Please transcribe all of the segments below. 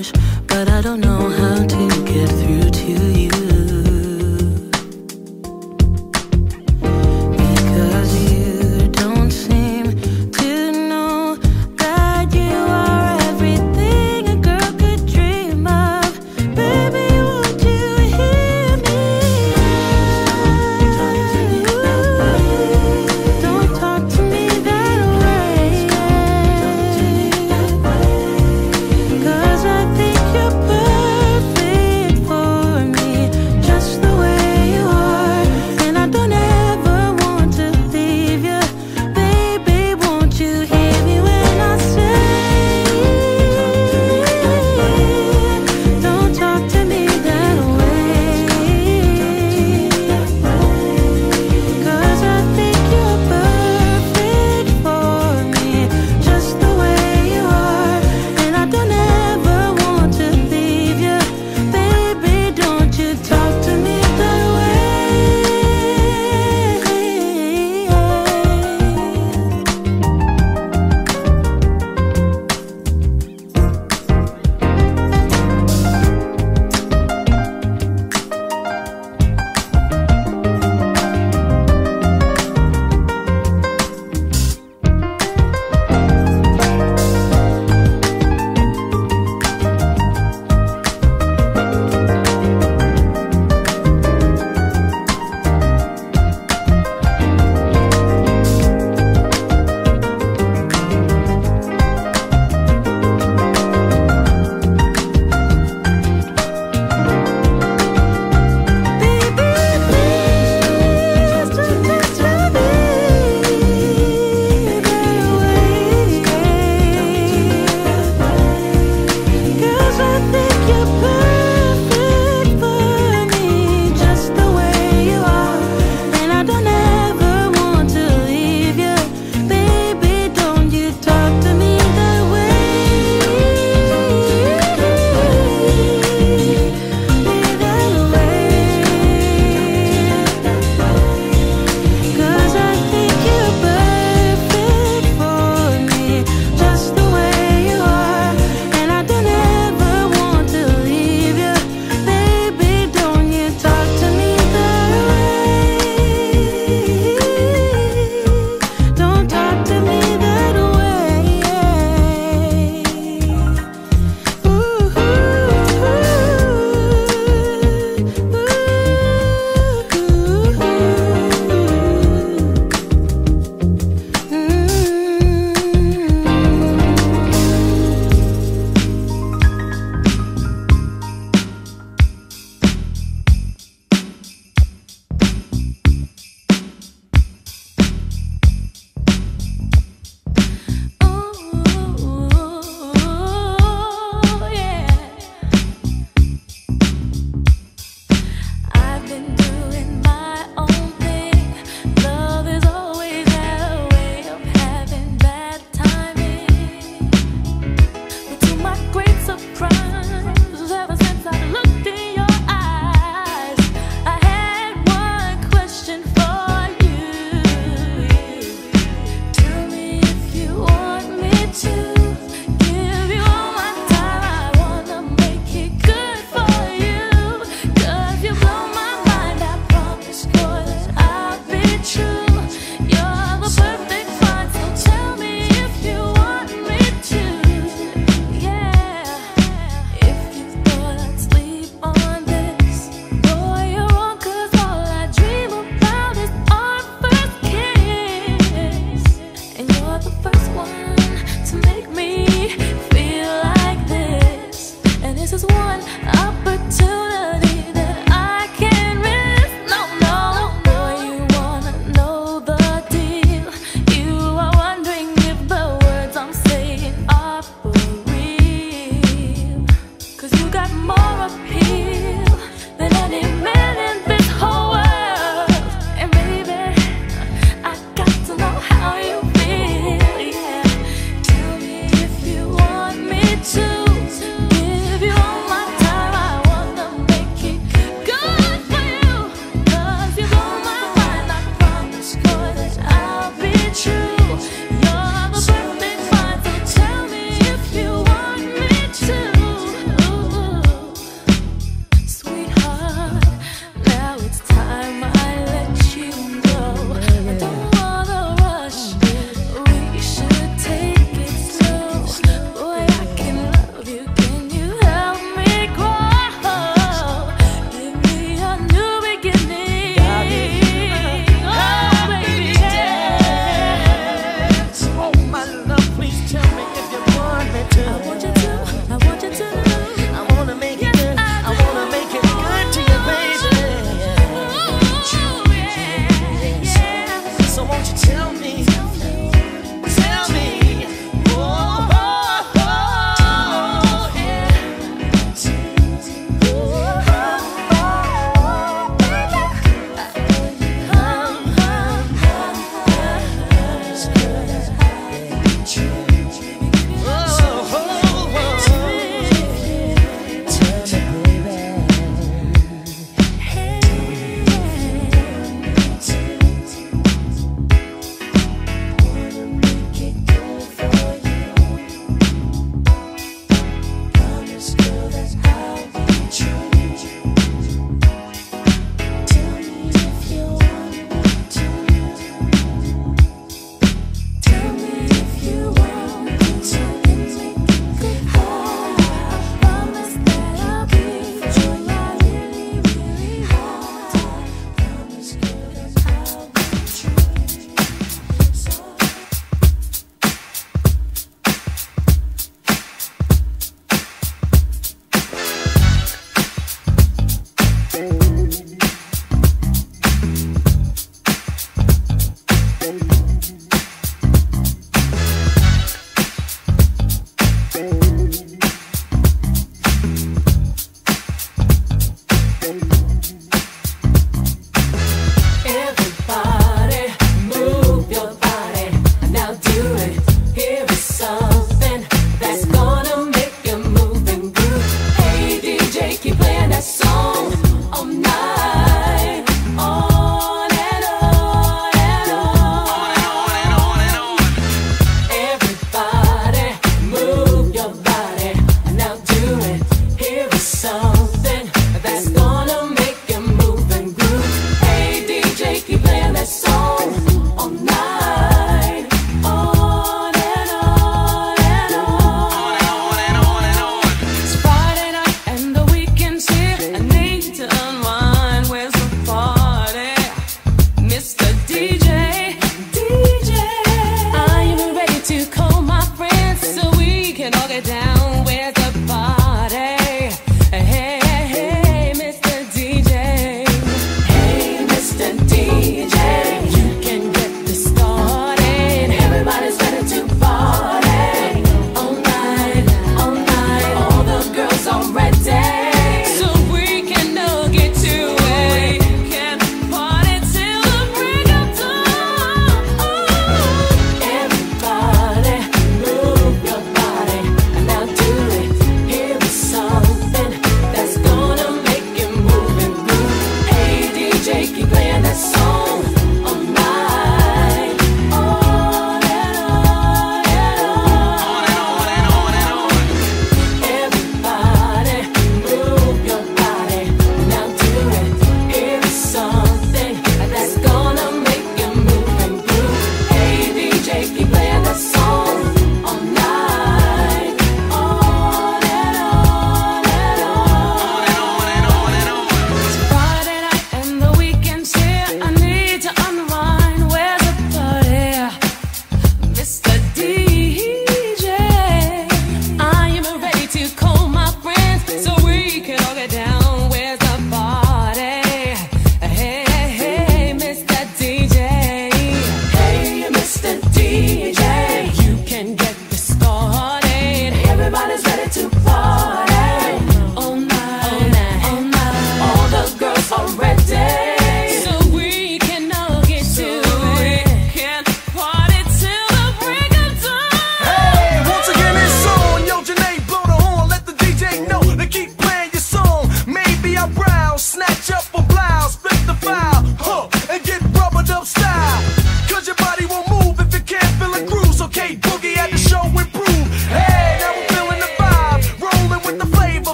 wish, but I don't know how to get through to you. Because you don't seem to know that you are everything a girl could dream of. Baby, won't you hear me? Don't talk to me that way. 'Cause I think you're perfect for me, just the way you are. And I don't ever want to leave you. Baby, won't you hear me when I say, don't talk to me that way. 'Cause I think you're perfect for me, just the way you are. And I don't ever want to leave you. Baby, don't you talk to me that way.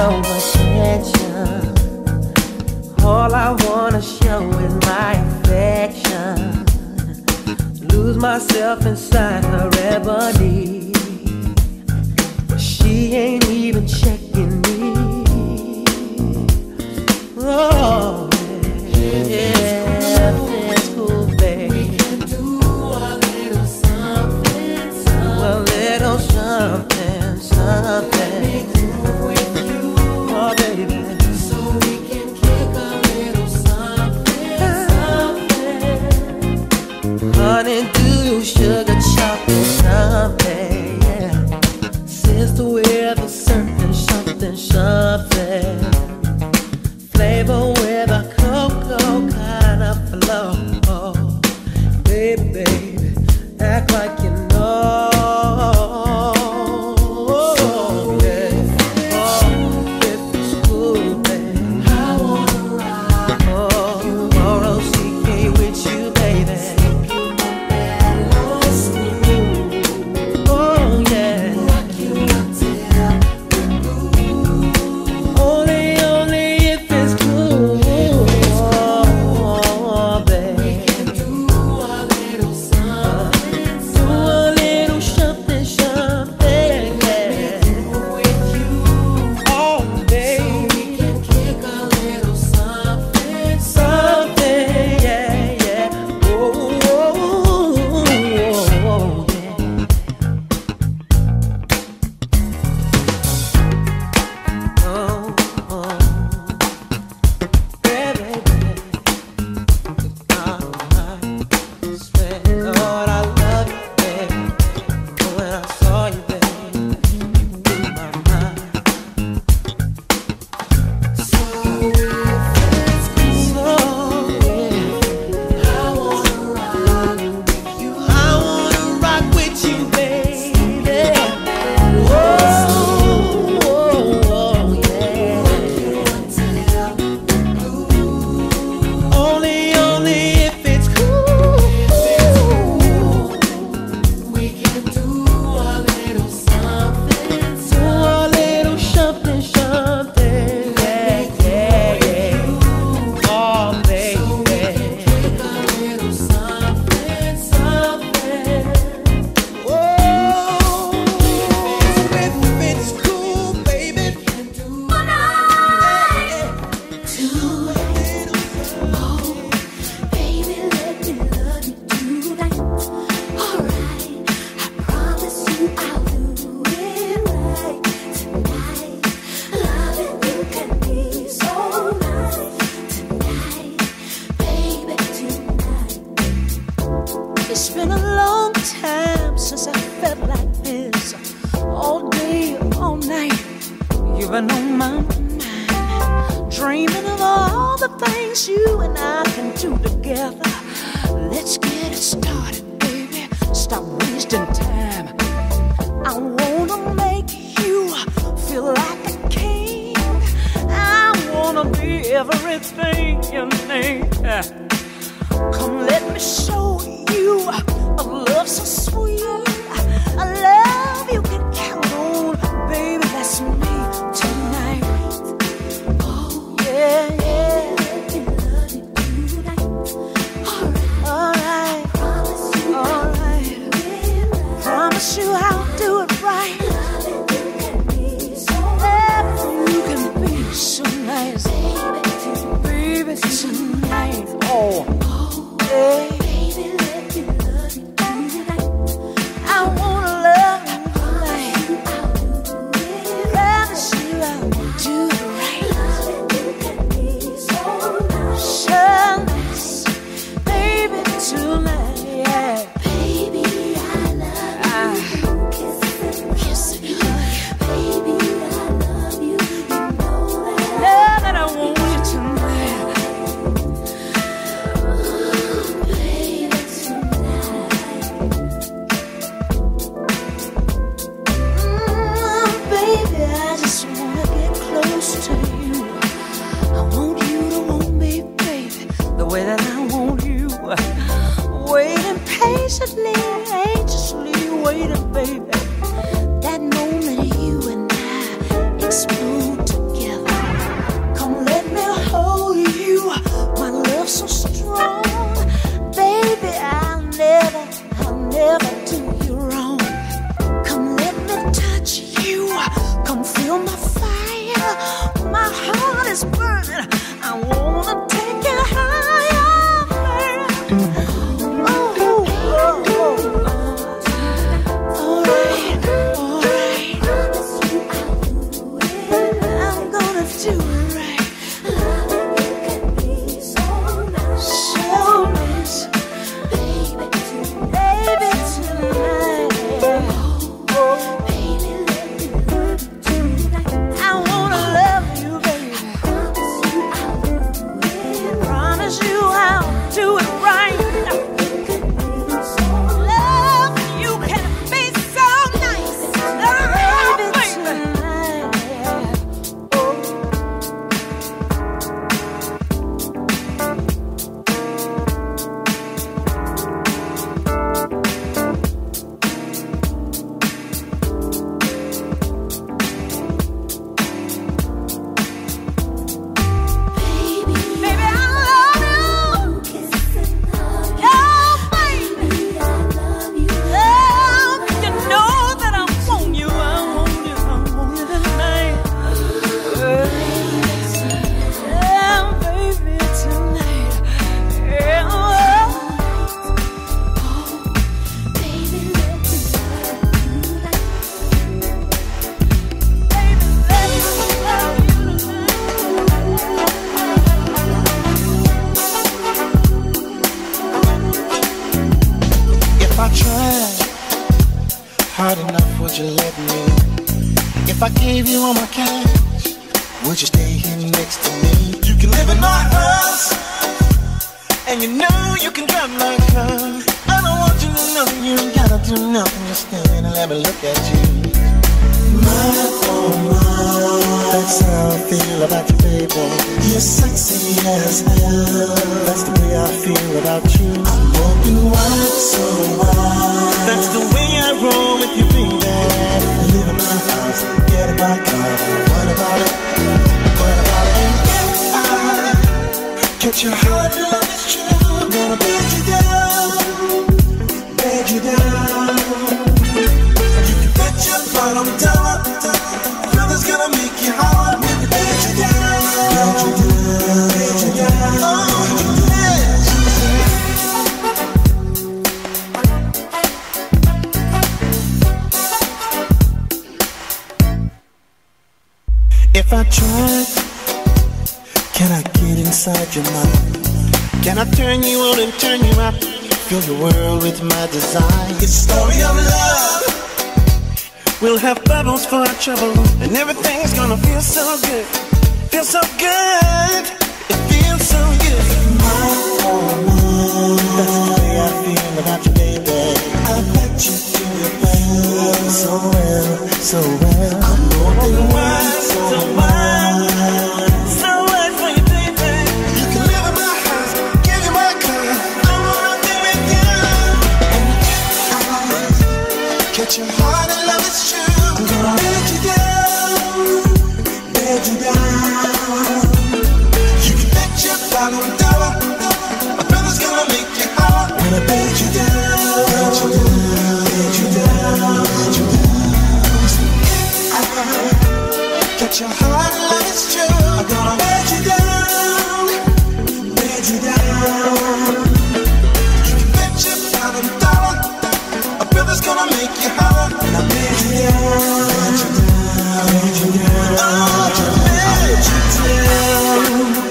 no attention. All I wanna show is my affection. Lose myself inside her ebony. But she ain't even checking me. Oh, yeah, it's cool, baby. We can do a little something, something. A little something, something. With you, oh, baby. So we can kick a little something, something. Honey, do you sugar chocolate something? Yeah. Sister with a certain something, something. Flavor with a cocoa kind of flow. Baby, baby, act like you know. Yeah. Oh, if it's cool, baby, I wanna ride. Oh, R-O-C-K with you, baby. Oh, yeah. Only if it's cool. Oh, baby. We can do a little something, do a little something, something, yeah. With you, oh, baby. So we can kick a little something, something, yeah, yeah. Oh, oh, oh, yeah. Oh, oh. Baby, I swear to God I love you, baby. When I saw you, baby, you blew my mind. So if it's cool, I wanna rock with you. I wanna rock with you, baby. Whoa, yeah. Only if it's cool. We can do a little something, do a little something, something, yeah, yeah, yeah. Oh, baby, a little something, something. Whoa, if it's cool, baby, can do a little. Oh, baby, let me love you tonight. Alright, I promise you I'll do it right tonight. Loving you can be so nice tonight, baby, tonight. It's been a long time since I felt like this. All day, all night, you've been on my mind. Dreaming of all the things you and I can do together. Let's get it started, baby. Stop wasting time. I wanna make you feel like a king. I wanna be everything you need. Come, let me show you a love so sweet. A love you can count on, baby. That's me tonight. Oh, yeah, yeah. Alright, promise you I'll do it right. You can be so nice, baby, tonight. Oh, yeah. I wanna love come feel my fire. My heart is burning. I wanna take you higher. Oh, oh, oh. All right, I'm gonna do it right. So nice, baby tonight. I wanna love you, baby. Promise you I'll do it right. Love you can be so nice, baby tonight. Baby, I love you. Oh, baby. Oh, you know that I want you. I want you. I want you tonight. Yeah, baby tonight. Yeah. Baby, let me love you If I tried hard enough, would you let me? If I gave you all my cash, would you stay here next to me? You can live in my house, and you know you can drive my car. I don't want you to know you ain't gotta do nothing, just stand and let me look at you. My, oh my, that's how I feel about you, baby. You're sexy as hell, that's the way I feel about you. I'm open wide, so wide, that's the way I roll with you, baby. Live in my house, get in my car. What about it? What about it? And if I catch your heart, love is true, I'm gonna bed you down, bed you down. You can bet your bottom dollar, brother's gonna make you holler. Bed you down, bed you down, bed you down. Oh, you bed you down. If I tried, can I get inside your mind? Can I turn you on and turn you out? Fill your world with my design. It's a story of love. We'll have bubbles for our trouble, and everything's gonna feel so good. Feel so good. It feels so good. That's the way I feel about you, baby. I bet you do it well, so well, so well. I'm open wide, so wide, so wide for you, baby. You can live in my house, give you my car. I wanna be with you. And I catch your heart and love is true. I'm gonna bed you down, bed you down. You can bet your bottom dollar, my brother's gonna make you holler. When I bed you down, bed you down, bed you down, bed you down. I catch your heart and love is true. I'm gonna bed you down, bed you down. You can bet your bottom dollar, my brother's gonna make you holler. When I bed you down, bed you down, bed you down. Oh, bed you down.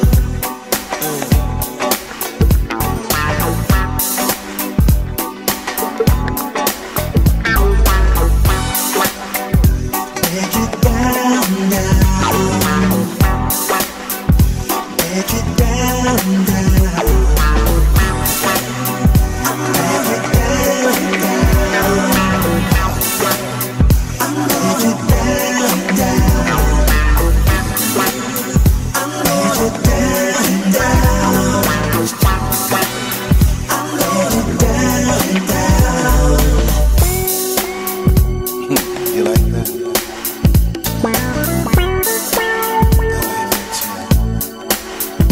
Bed you down now. Bed you down now. Bed you down now. Bed you down now. Bed you down now. Bed you down now. You like that? I like it too.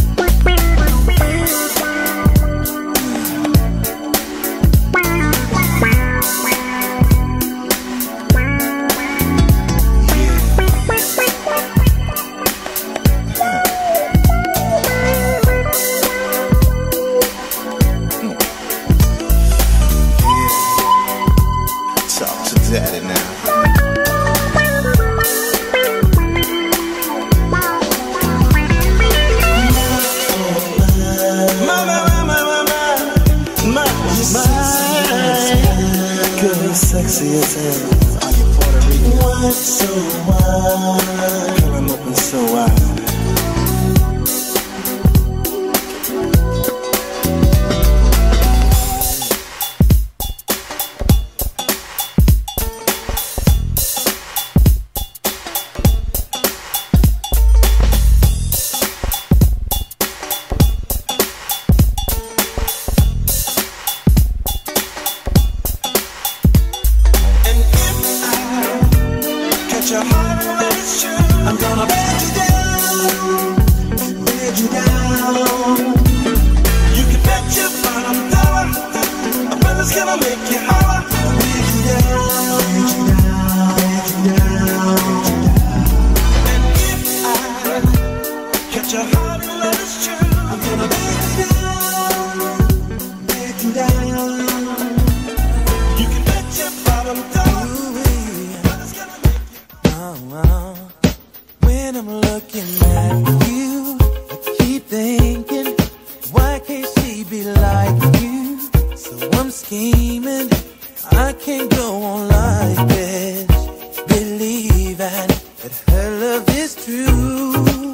Yeah. so wide. Girl, I'm open so wide. Your heart and let it show. I'm gonna beg you down, beg you down. You can bet your bottom dollar, a brother's gonna make you holler. Beg you down, beg you down, beg you down, beg you down. And if I catch your heart and let it show, I'm gonna beg you down, beg you down. You can bet your bottom dollar. When I'm looking at you, I keep thinking, why can't she be like you? So I'm scheming, I can't go on like this, believing that her love is true.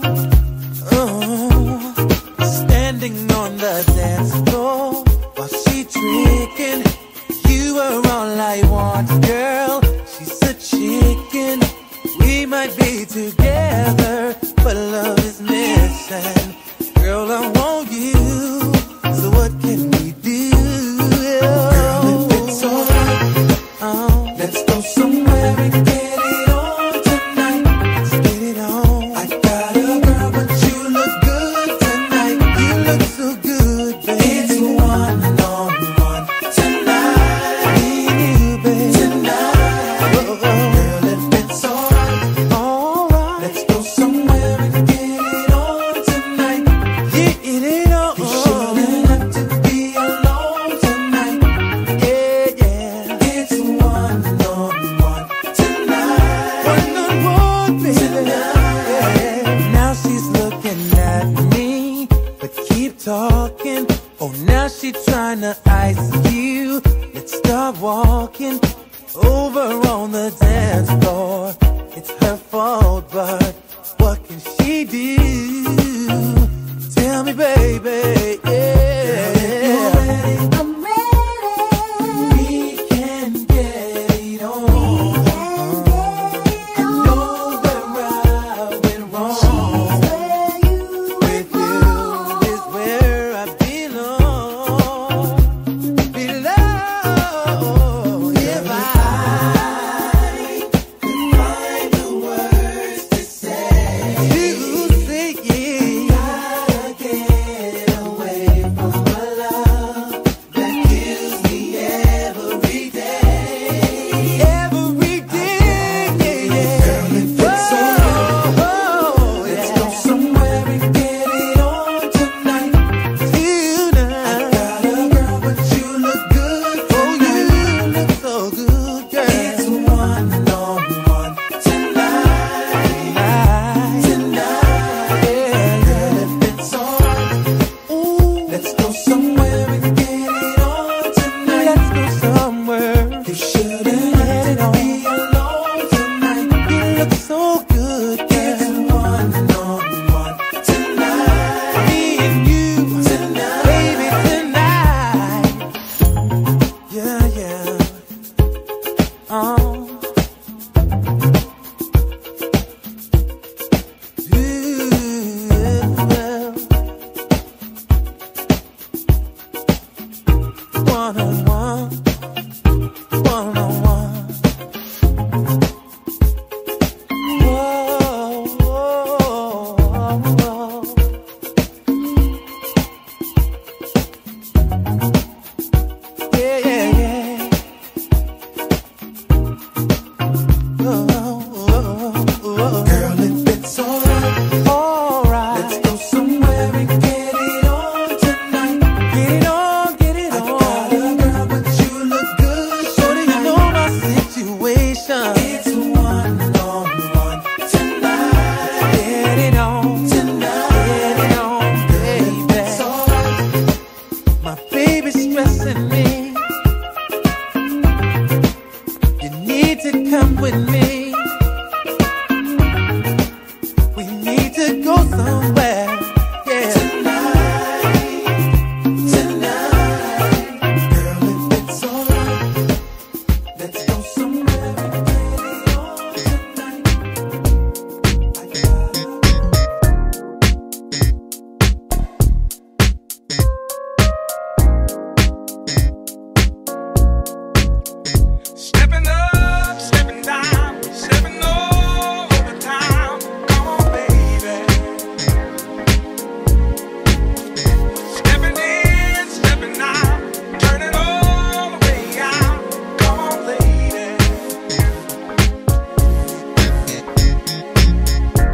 Oh, standing on the dance floor while she tricking, you are all I want, girl. She's a chicken. We might be together, but love is missing. Girl, I want you, so what can we do? Girl, if it's alright, let's go somewhere and get it on tonight. Let's get it on. I got a girl, but you look good tonight. You look so good, baby. It's one-on-one tonight. Me and you, baby. Tonight. Oh, girl, if it's alright, let's go somewhere and get it on tonight. Get it on. You shouldn't have to be alone tonight. Yeah, yeah. It's one-on-one tonight. One-on-one, baby. Yeah. Now she's looking at me, but keep talking. Oh, now she trying to ice you. Let's start walking over on the dance floor. It's her fault, but what can she do? Tell me, baby, yeah. I'm ready. We can get it on. I know where I went wrong. With you is where I belong.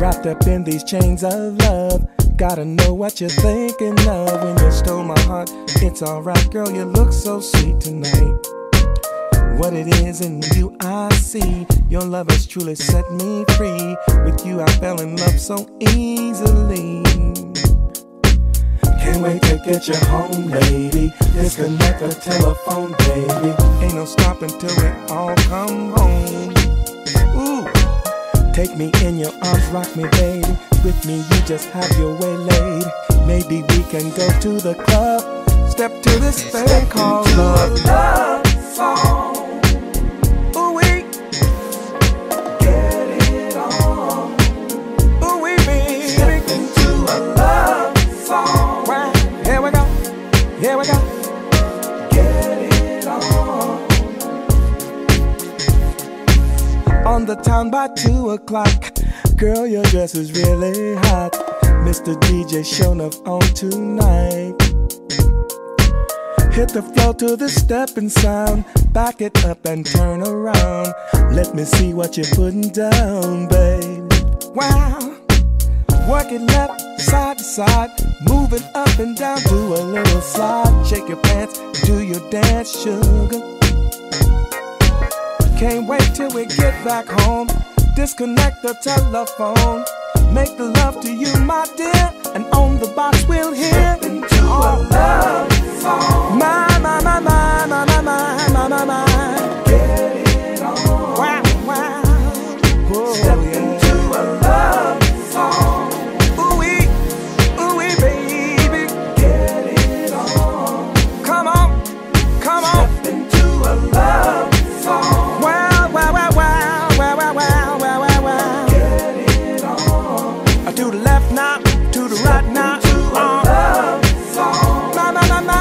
Wrapped up in these chains of love. Gotta know what you're thinking of when you stole my heart. It's alright, girl, you look so sweet tonight. What it is in you I see. Your love has truly set me free. With you I fell in love so easily. Can't wait to get you home, lady. Disconnect the telephone, baby. Ain't no stopping till we all come home. Ooh. Take me in your arms, rock me, baby. With me, you just have your way, lady. Maybe we can go to the club. Step to this thing called love. Love song. Ooh, we get it on. Ooh, we be step into a love song. Wow. Here we go. Here we go. Get it on. On the town by 2 o'clock. Girl, your dress is really hot. Mr. DJ showing up on tonight. Hit the floor to the stepping sound. Back it up and turn around. Let me see what you're putting down, babe. Wow. Work it left, side to side. Move it up and down, do a little slide. Shake your pants, do your dance, sugar. Can't wait till we get back home. Disconnect the telephone. Make the love to you, my dear. And on the box we'll hear into a love song. My, my, my, my, my, my, my, my, my, my. Get it on. Wow, wow. Whoa, step into a love song. Ooh-wee, ooh-wee, baby. Get it on. Come on, come on. Step into a love song. Wow, wow, wow, wow, wow, wow, wow, wow, wow, wow. Get it on. To the left now, to the right now. To a love song. My, my, my, my.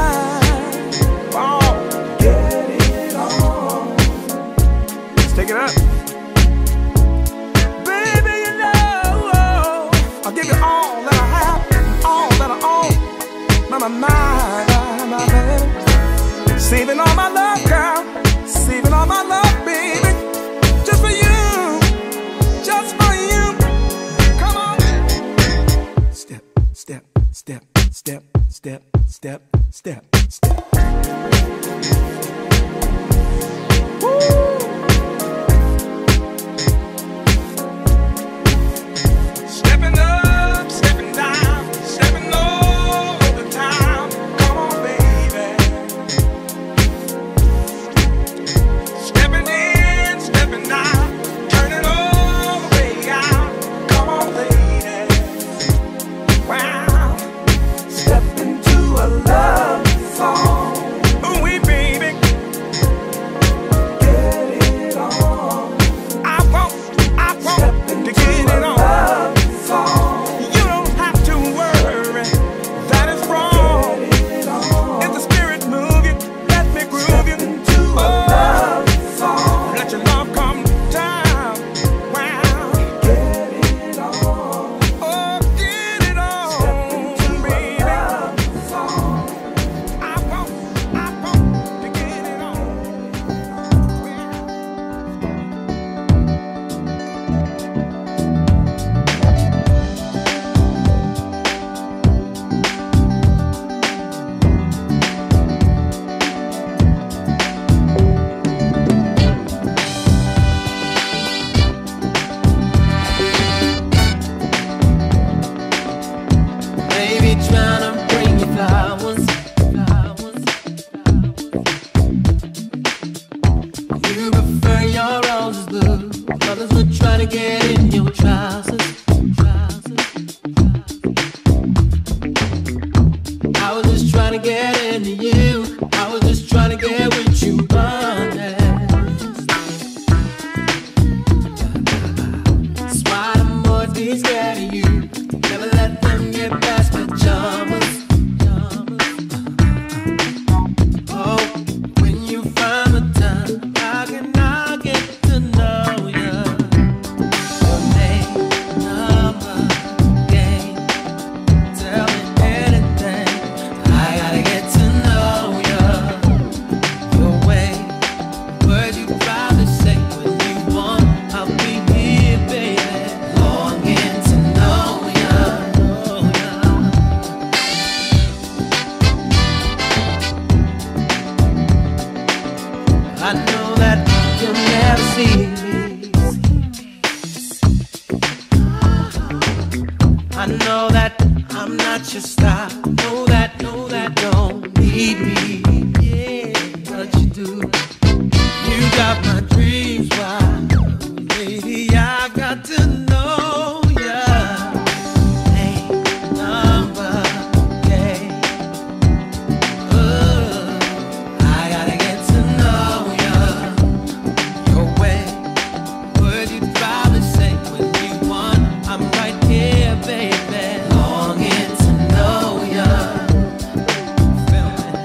Oh. Get it on. Let's take it up. Baby, you know, I'll give you all that I have, all that I own. My, my, my, my, baby. Saving all my love, girl. Saving all my love, baby. Just for you. Just for you. Come on. Step, step, step, step, step, step, step, step. Woo. Stepping up, stepping down, stepping over the town. Come on, baby. Stepping in, stepping out, turning all the way out. Come on, lady. Wow. Step into a love song. Ooh, we baby. Get it on. I want to get it on. Love song. You don't have to worry, that is wrong. If the spirit move you, let me groove you. Into a love song. Let your love come down. Wow. Get it on. Oh, get it on. Step into baby. A love song. I want to get it on. Baby, tryna bring you flowers. You prefer your roses blue. Others would try to get in your trousers. I was just trying to get into you. I was just trying to get with you, honest. That's why the more these scared of you. Never let them get past my pajamas. Oh, when you find the time, how can I get to know you? Your name, you stop. Know that don't need me. Yeah, but you do. You got my dreams wild. Baby, I've got to know ya. Ain't number, yeah. I gotta get to know ya. Your way, word you'd probably say when you want. I'm right here, baby. Longing to know ya. Feel me?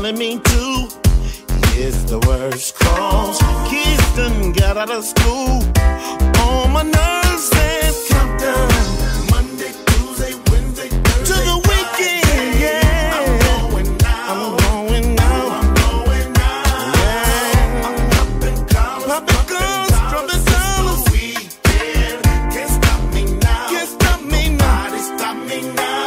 telling me to. It's the worst cause kids done got out of school. All my nerves and countdown. Monday, Tuesday, Wednesday, Thursday, to the weekend, yeah. I'm going now. I'm going now. I'm going now. Yeah. I'm popping collars, popping collars, dropping dollars. Weekend, can't stop me now. Can't stop me now. Nobody stop me now.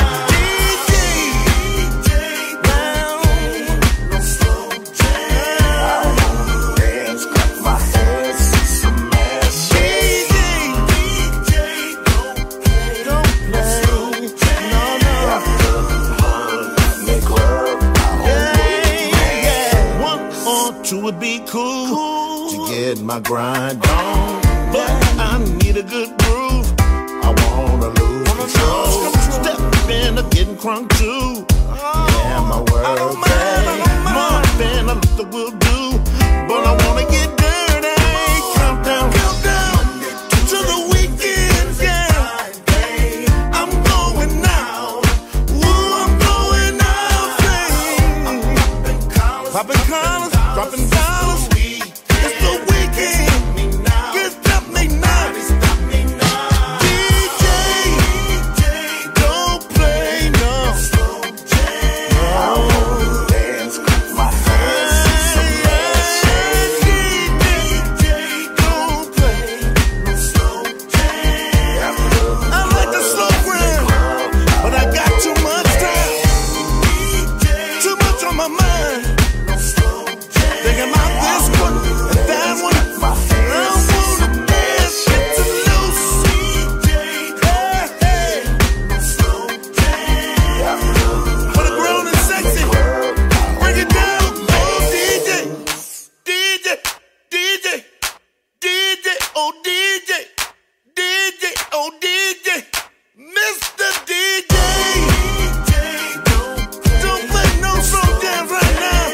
Would be cool to get my grind on, but I need a good groove. I wanna lose control. Step in, I'm getting crunk too. Yeah, my world more than a little will do, but I wanna get dirty. Countdown, countdown to the weekend. Yeah, I'm going now. Ooh, I'm going now. I'm popping collars, dropping dollars. It's the weekend. Can't stop me now. DJ, don't play no. No. Dance, clap my hands. DJ, don't play no slow jam. I like the slow grind, but I got too much time. Too much on my mind. Thinking about this one and that one. I wanna dance, get too loose. Hey, hey. For the grown and sexy, break it down. Oh, DJ, DJ, DJ, DJ, oh, DJ, DJ, oh, DJ, Mr. DJ. Don't play no slow jams right now.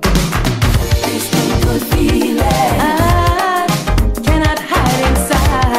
I cannot hide inside.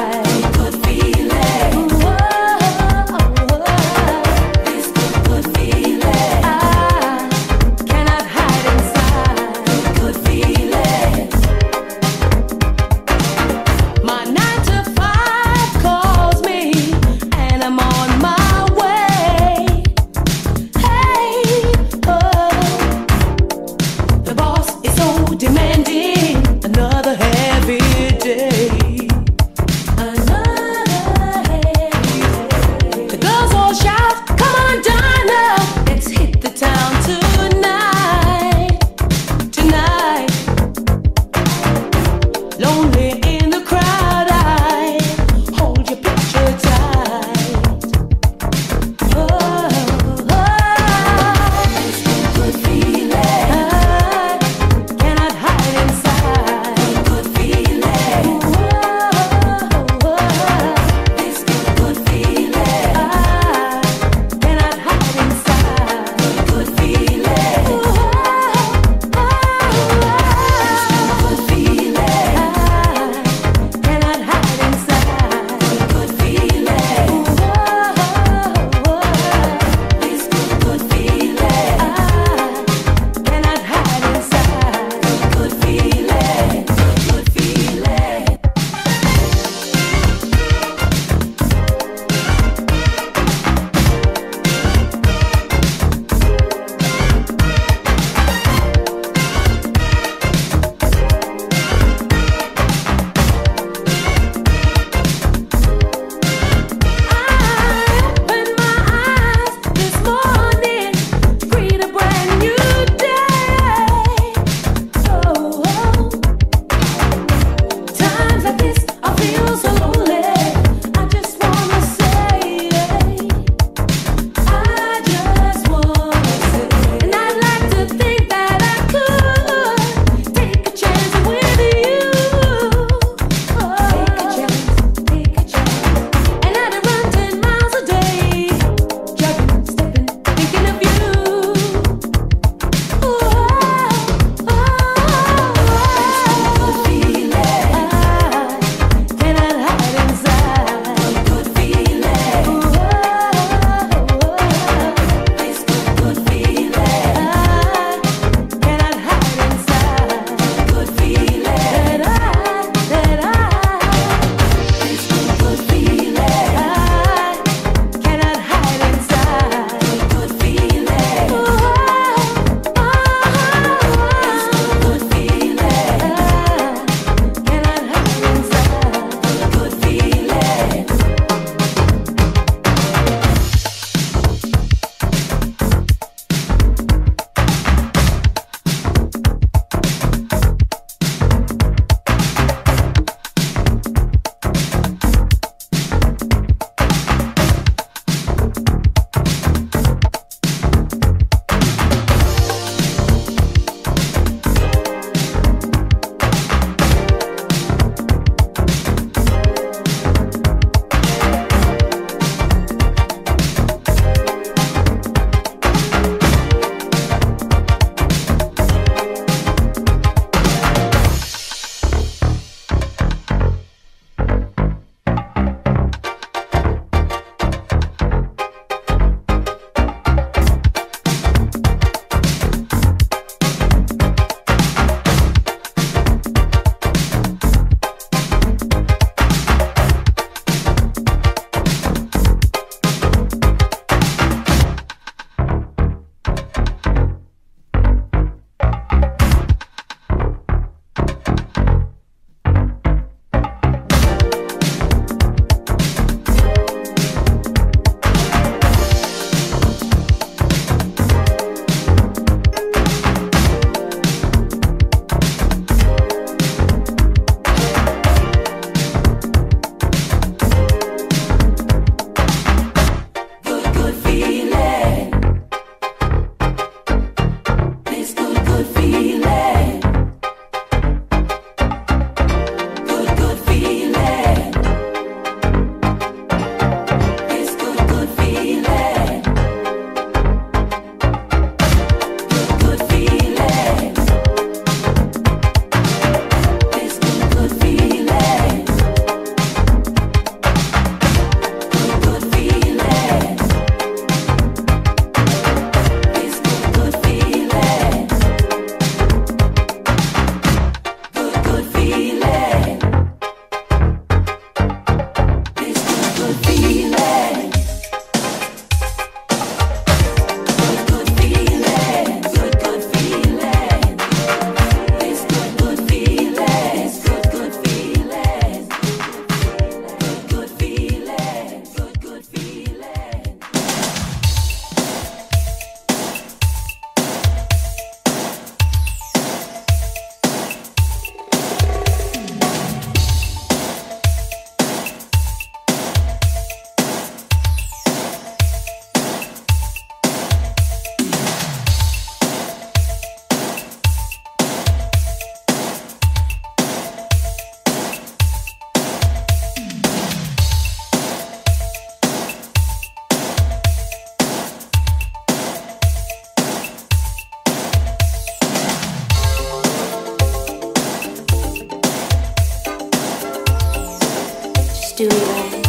just do it right.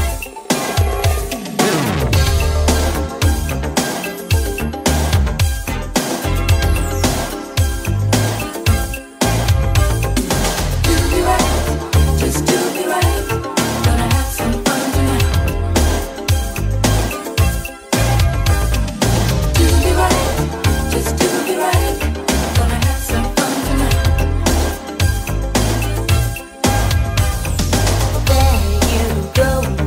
Go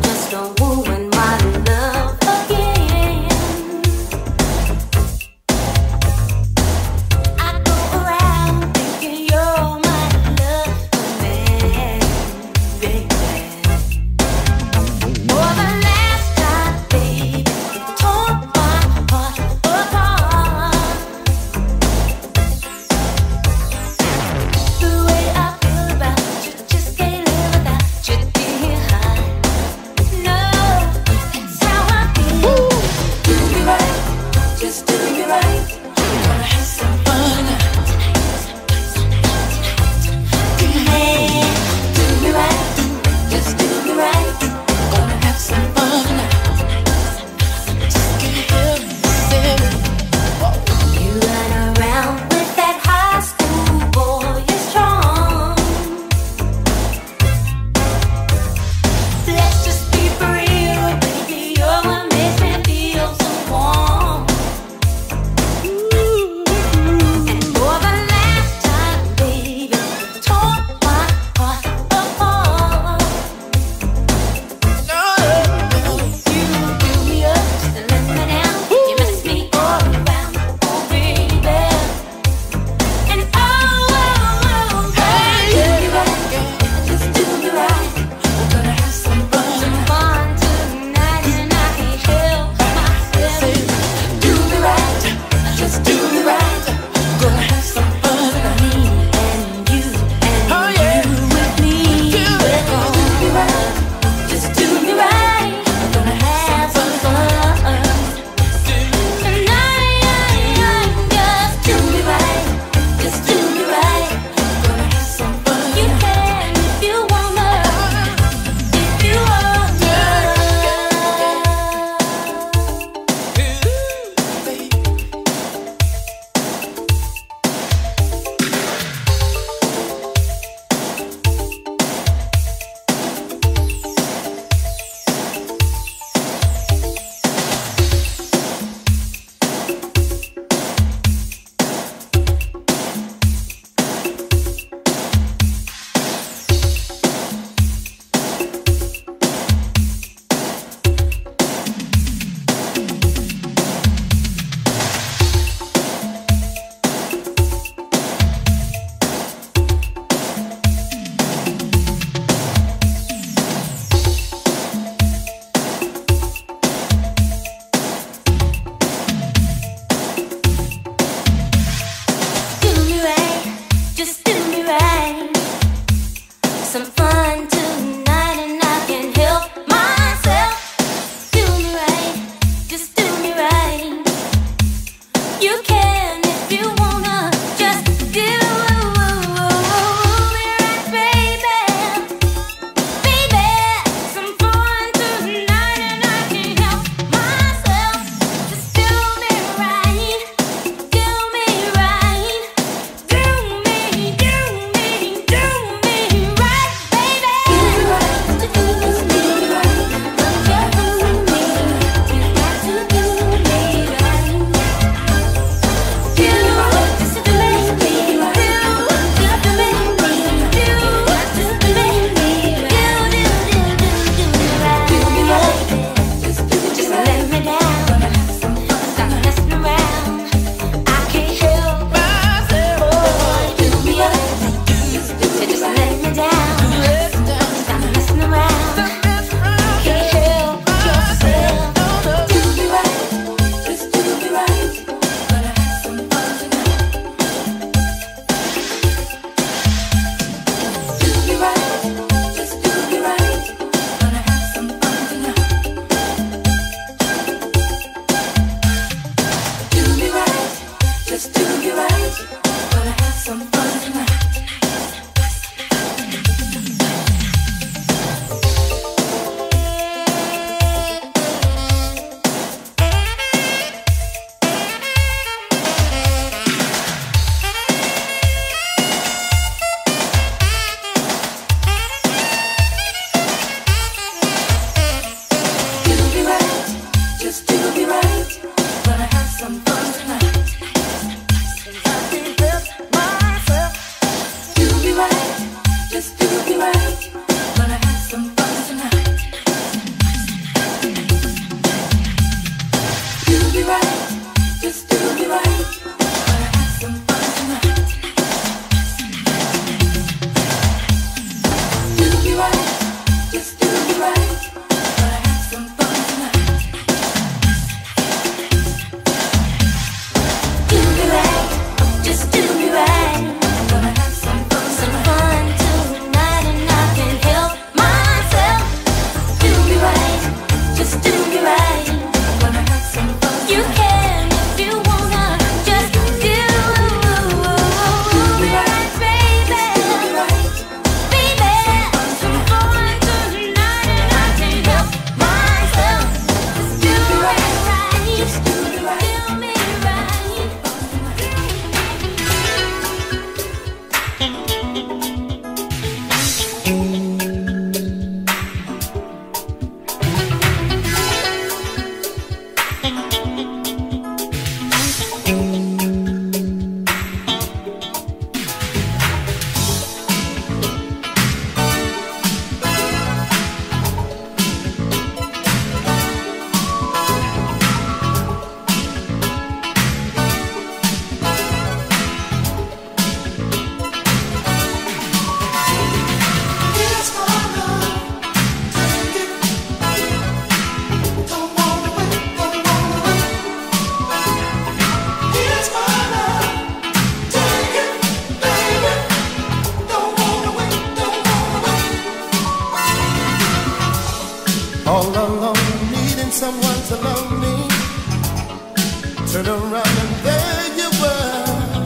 someone to love me. Turn around and there you were.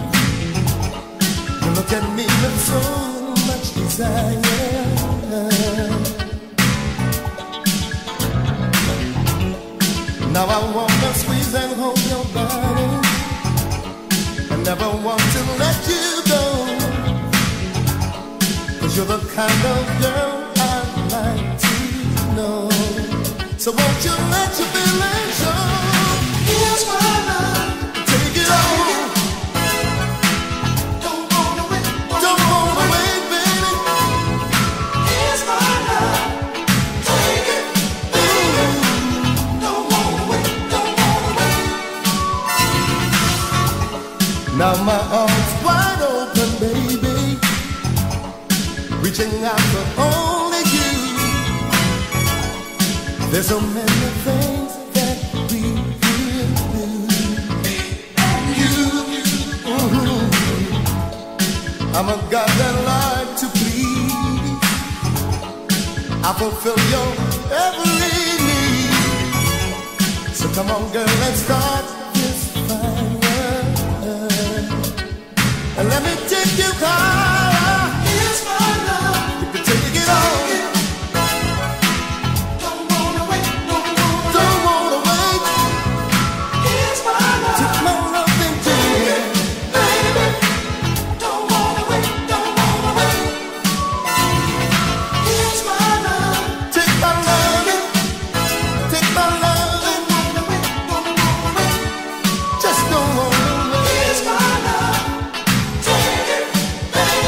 You look at me with so much desire. Now I wanna squeeze and hold your body. I never want to let you go. 'Cause you're the kind of girl I'd like to know. So won't you let your feelings show? Here's my love. Take it on. Don't wanna wait. Don't wanna wait, baby. Here's my love. Take it. Don't wanna wait. Don't wanna wait. Now my arms wide open, baby. Reaching out for only you. There's so many things that we will do. You, I'm a God that like to please. I fulfill your every need. So come on, girl, let's start this fire. And let me take you higher. Here's my love. You can take it on. Just don't wanna wait. Here's my love. Take it, baby.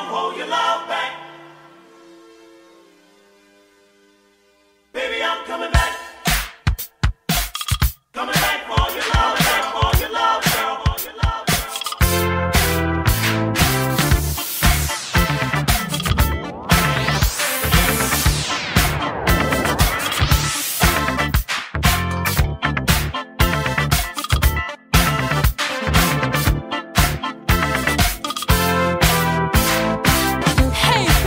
Hey,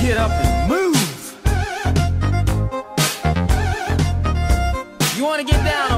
Get up and move. You wanna get down